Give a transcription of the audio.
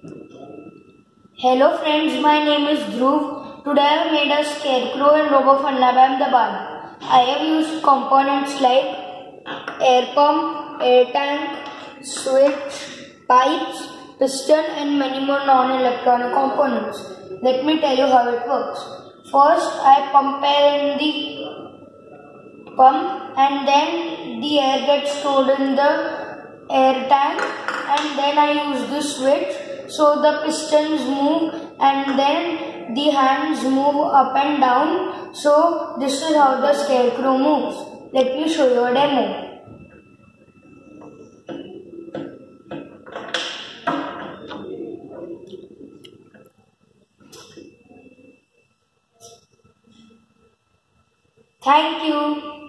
Hello friends, my name is Dhruv. Today I have made a scarecrow in Robofun Lab, Ahmedabad. I have used components like air pump, air tank, switch, pipes, piston and many more non-electronic components. Let me tell you how it works. First, I pump air in the pump and then the air gets stored in the air tank, and then I use the switch so the pistons move and then the hands move up and down. So this is how the scarecrow moves. Let me show you a demo. Thank you.